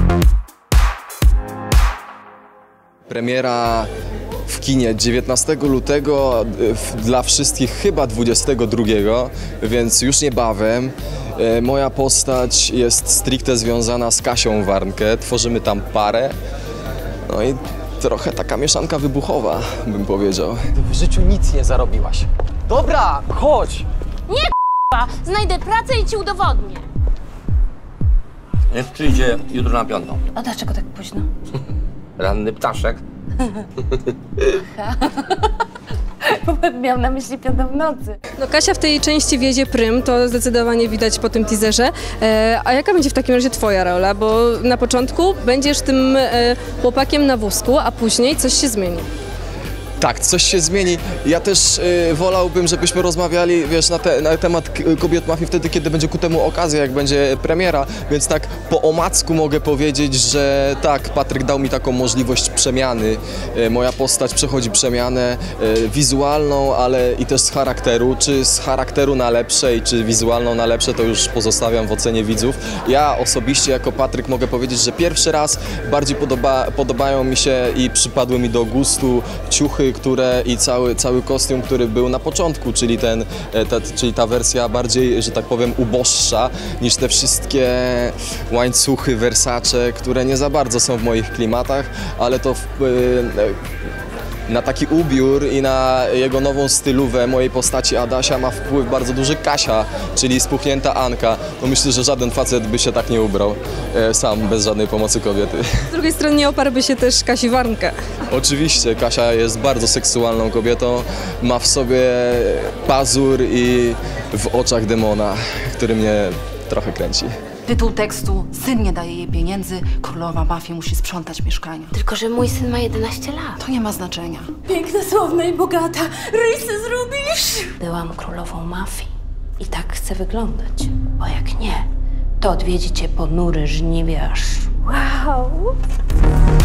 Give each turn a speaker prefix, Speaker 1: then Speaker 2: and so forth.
Speaker 1: Premiera w kinie 19 lutego, dla wszystkich chyba 22, więc już niebawem. Moja postać jest stricte związana z Kasią Warnke, tworzymy tam parę. No i trochę taka mieszanka wybuchowa, bym powiedział.
Speaker 2: Ty w życiu nic nie zarobiłaś. Dobra, chodź!
Speaker 3: Nie k***a! Znajdę pracę i ci udowodnię.
Speaker 4: Niech przyjdzie jutro na 5.
Speaker 3: A dlaczego tak późno?
Speaker 4: Ranny ptaszek.
Speaker 3: Miał na myśli 5 w nocy.
Speaker 5: No Kasia w tej części wiedzie prym, to zdecydowanie widać po tym teaserze. A jaka będzie w takim razie twoja rola? Bo na początku będziesz tym chłopakiem na wózku, a później coś się zmieni.
Speaker 1: Tak, coś się zmieni. Ja też wolałbym, żebyśmy rozmawiali, wiesz, na temat kobiet mafii wtedy, kiedy będzie ku temu okazja, jak będzie premiera, więc tak po omacku mogę powiedzieć, że tak, Patryk dał mi taką możliwość przemiany. Moja postać przechodzi przemianę wizualną, ale i też z charakteru. Czy z charakteru na lepsze i czy wizualną na lepsze, to już pozostawiam w ocenie widzów. Ja osobiście jako Patryk mogę powiedzieć, że pierwszy raz bardziej podobają mi się i przypadły mi do gustu ciuchy, i cały kostium, który był na początku, czyli ta wersja bardziej, że tak powiem, uboższa niż te wszystkie łańcuchy Versace, które nie za bardzo są w moich klimatach, ale to na taki ubiór i na jego nową stylówę mojej postaci Adasia ma wpływ bardzo duży Kasia, czyli spuchnięta Anka. No myślę, że żaden facet by się tak nie ubrał sam, bez żadnej pomocy kobiety.
Speaker 5: Z drugiej strony nie oparłby się też Kasi Warnke.
Speaker 1: Oczywiście, Kasia jest bardzo seksualną kobietą, ma w sobie pazur i w oczach demona, który mnie trochę kręci.
Speaker 6: Tytuł tekstu: syn nie daje jej pieniędzy, królowa mafii musi sprzątać mieszkanie.
Speaker 3: Tylko że mój syn ma 11 lat.
Speaker 6: To nie ma znaczenia.
Speaker 3: Piękna, sławna i bogata. Rysy zrobisz? Byłam królową mafii i tak chcę wyglądać. Bo jak nie, to odwiedzi cię ponury żniwiarz. Wow!